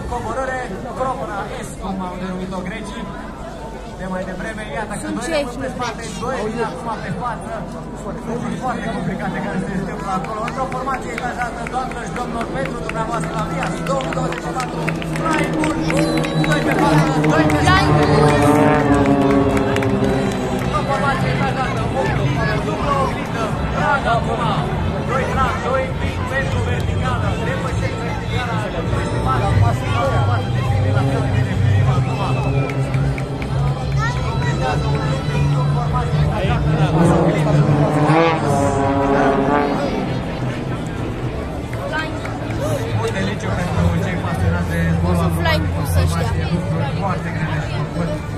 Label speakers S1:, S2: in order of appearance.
S1: coborâre, Cropona S, cum au denumit-o grecii. De mai devreme, iată că doi rămân pe spate, doi vin acum pe față. Lucruri foarte complicate care se întâmplă acolo. Într-o formație etajată, doamnelor și domnilor, pentru dumneavoastră la Via 2024, Freiburg, doi pe față, doi pe spate. Într-o formație etajată, dublă oglindă, Praga acum, doi drag, doi pic pentru vertical.